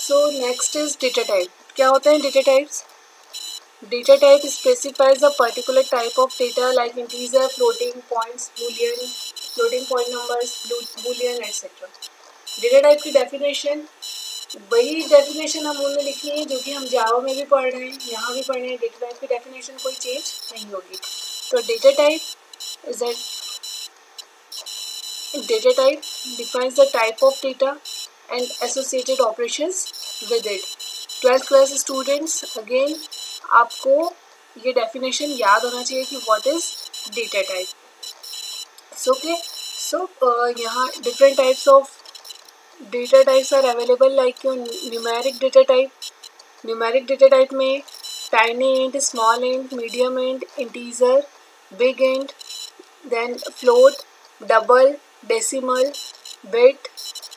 So next is data type. क्या होते हैं data types? Data type specifies a particular type of data like integer, floating points, boolean, floating point numbers, boolean etcetera. Data type की definition वही definition हम उनमें लिखी है जो कि हम जावा में भी पढ़ रहे हैं, यहाँ भी पढ़ रहे हैं. डेटा टाइप की डेफिनेशन कोई चेंज नहीं होगी. तो data type is data type defines the type of data and associated operations with it. 12th class students, again आपको ये definition याद होना चाहिए कि what is data type. So यहाँ different types of data types are available like numeric data type. Numeric data type में tiny int, small int, medium int, integer, big int, then float, double, decimal, bit,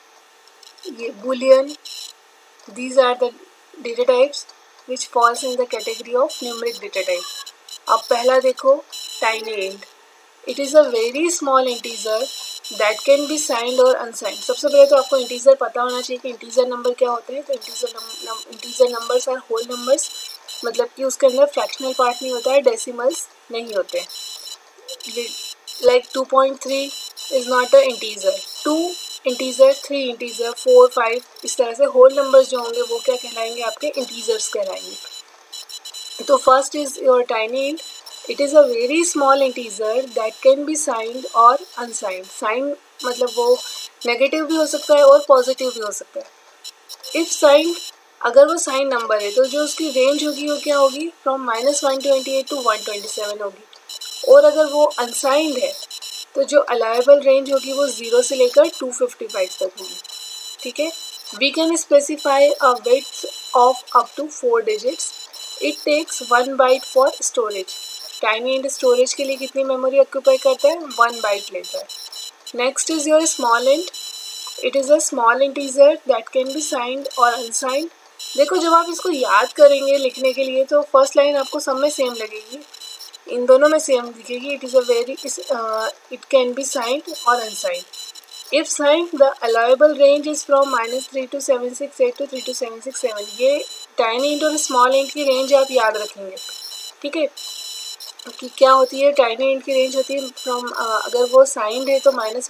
boolean. These are the data types which falls in the category of numeric data type. अब पहला देखो tiny int. It is a very small integer that can be signed or unsigned. सबसे पहले तो आपको integer पता होना चाहिए कि integer number क्या होते हैं. तो integer numbers are whole numbers, मतलब कि उसके अंदर fractional part नहीं होता है, decimals नहीं होते हैं. Like 2.3 is not a integer. 2 integer, 3 integer, 4, 5 इस तरह से whole numbers जो होंगे वो क्या कहलाएंगे? आपके integers कहलाएंगे. तो first is your tiny int. It is a very small integer that can be signed or unsigned. Sign मतलब वो negative भी हो सकता है और positive भी हो सकता है. If signed, अगर वो साइन नंबर है तो जो उसकी रेंज होगी वो क्या होगी? फ्रॉम -128 to 127 होगी. और अगर वो अनसाइंड है तो जो अलाउएबल रेंज होगी वो 0 से लेकर 255 तक होगी. ठीक है. We can specify a width of up to 4 digits. It takes 1 byte for storage. Tiny int storage के लिए कितनी मेमोरी ऑक्यूपाई करता है? 1 बाइट लेता है. Next is your small int. It is a small integer that can be signed or unsigned. देखो जब आप इसको याद करेंगे लिखने के लिए तो फर्स्ट लाइन आपको सब में सेम लगेगी, इन दोनों में सेम दिखेगी. It is a very it can be signed or unsigned. If signed the allowable range is from -3 to 768 to 3 to 767. ये टाइनी इंट और स्मॉल इंट की रेंज आप याद रखेंगे. ठीक है कि क्या होती है? टाइनी इंट की रेंज होती है फ्रॉम अगर वो साइंड है तो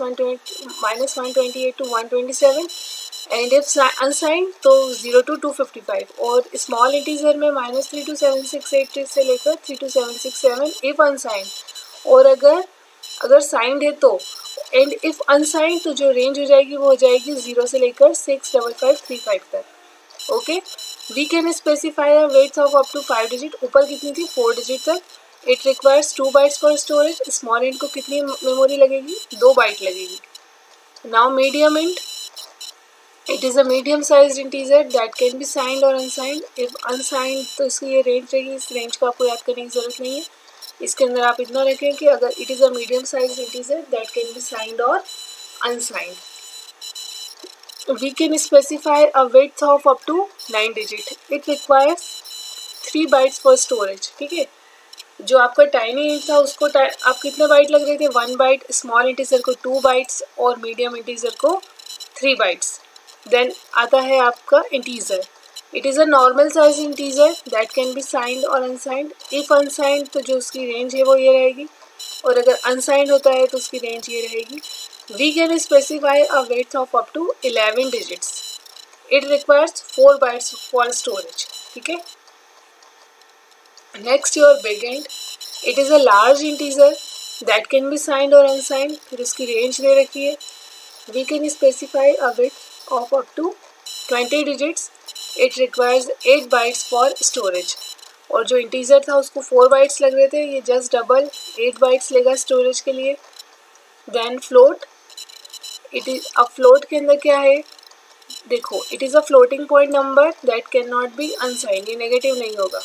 -128 to 127 एंड इफ अनसाइंड तो 0 to 255. और स्मॉल इंटीजर में -3 to 768 से लेकर 3 to 767 इफ अनसाइंड. और अगर साइंड है तो एंड इफ अनसाइंड तो जो रेंज हो जाएगी वो हो जाएगी 0 से लेकर 65535 तक. Okay. We can specify a width of up to 5 digit. ऊपर कितनी थी? 4 डिजिट तक. It requires 2 bytes for storage. Small int को कितनी मेमोरी लगेगी? 2 बाइट लगेगी. Now medium int. It is a medium-sized integer that can be signed or unsigned. If unsigned तो इसकी ये रेंज रहेगी. इस रेंज को आपको याद करने की ज़रूरत नहीं है. इसके अंदर आप इतना रखें कि अगर it is a medium-sized integer that can be signed or unsigned. We can specify a width of up to 9 digit. It requires 3 bytes for storage. ठीक है. जो आपका टाइनी इंट था उसको आप कितने बाइट लग रहे थे? 1 बाइट. स्मॉल इंटीजर को 2 बाइट्स और मीडियम इंटीजर को 3 बाइट्स. देन आता है आपका integer. It is a normal size integer that can be signed or unsigned. If unsigned तो जो उसकी रेंज है वो ये रहेगी और अगर अनसाइंड होता है तो उसकी रेंज ये रहेगी. We can specify a width of up to 11 digits. It requires 4 bytes for storage. ठीक है. Next your big int. It is a large integer that can be signed or unsigned. फिर उसकी रेंज दे रखी है. We can specify अ विड्थ of up to 20 digits. It requires 8 bytes for storage. और जो इंटीजर था उसको 4 बाइट्स लग रहे थे, ये जस्ट डबल 8 बाइट्स लेगा स्टोरेज के लिए. Then float. इट इज अब फ्लोट के अंदर क्या है? देखो it is a floating point number that can not be unsigned. ये नेगेटिव नहीं होगा.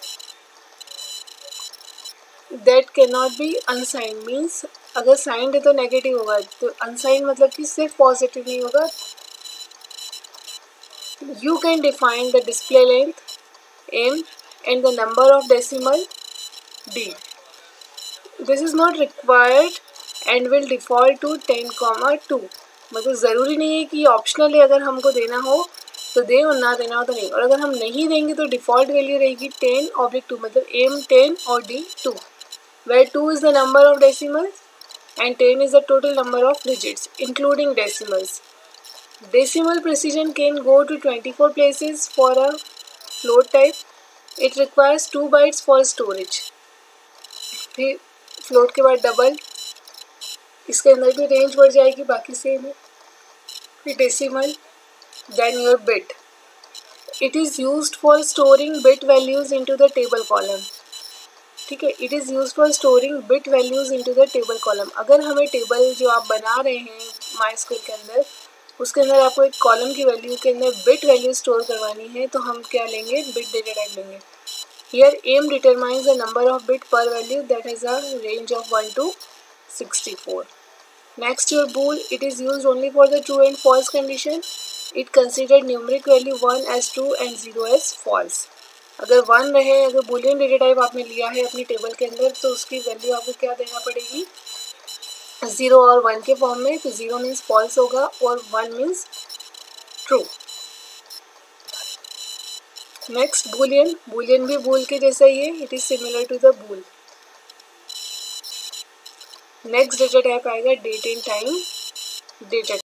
That can not be unsigned means अगर साइंड है तो नेगेटिव होगा, तो अनसाइंड मतलब कि सिर्फ पॉजिटिव नहीं होगा. You can define the display length m and the number of decimal d. This is not required and will default to 10,2. मतलब ज़रूरी नहीं है कि ऑप्शनल है अगर हमको देना हो तो दे और ना देना हो तो नहीं। और अगर हम नहीं देंगे तो डिफ़ॉल्ट वैल्यू रहेगी 10/2, मतलब एम 10 और D 2, where 2 is the number of decimals and 10 is the total number of digits including decimals. Decimal precision can go to 24 places for a float type. It requires 2 bytes for storage. फिर float के बाद double, इसके अंदर भी range बढ़ जाएगी, बाकी same है। फिर decimal, then your bit. It is used for storing bit values into the table column. ठीक है, it is used for storing bit values into the table column. अगर हमें टेबल जो आप बना रहे हैं माइस्क्यूएल के अंदर, उसके अंदर आपको एक कॉलम की वैल्यू के अंदर बिट वैल्यू स्टोर करवानी है, तो हम क्या लेंगे, बिट डेटा टाइप लेंगे. Here aim determines the number of bit per value, that is a range of 1 to 64. Next, your bool, it is used only for the true and false condition. It considered numeric value 1 as true and 0 as false. अगर 1 रहे, अगर boolean data type आपने लिया है अपनी table के अंदर, तो उसकी वैल्यू आपको क्या देना पड़ेगी, 0 और 1 के फॉर्म में. तो 0 मीन्स फॉल्स होगा और 1 means true. Next boolean, boolean भी बूल के जैसा ही है, it is similar to the bool. Next data type आएगा डेट एंड टाइम डेटा.